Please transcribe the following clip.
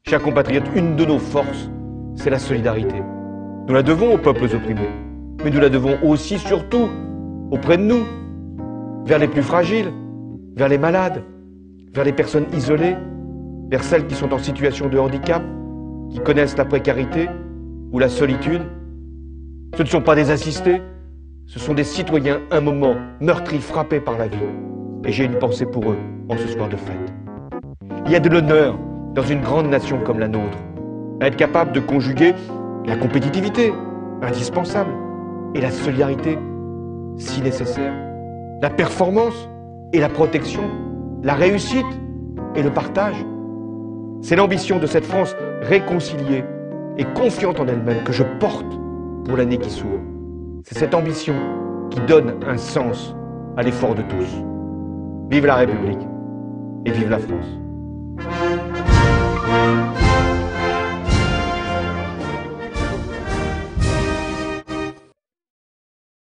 Chers compatriotes, une de nos forces, c'est la solidarité. Nous la devons aux peuples opprimés, mais nous la devons aussi, surtout, auprès de nous, vers les plus fragiles, vers les malades, vers les personnes isolées, vers celles qui sont en situation de handicap, qui connaissent la précarité ou la solitude. Ce ne sont pas des assistés, ce sont des citoyens un moment meurtris, frappés par la vie. Et j'ai une pensée pour eux en ce soir de fête. Il y a de l'honneur dans une grande nation comme la nôtre, à être capable de conjuguer la compétitivité, indispensable, et la solidarité, si nécessaire, la performance et la protection, la réussite et le partage. C'est l'ambition de cette France réconciliée et confiante en elle-même que je porte pour l'année qui s'ouvre. C'est cette ambition qui donne un sens à l'effort de tous. Vive la République et vive la France.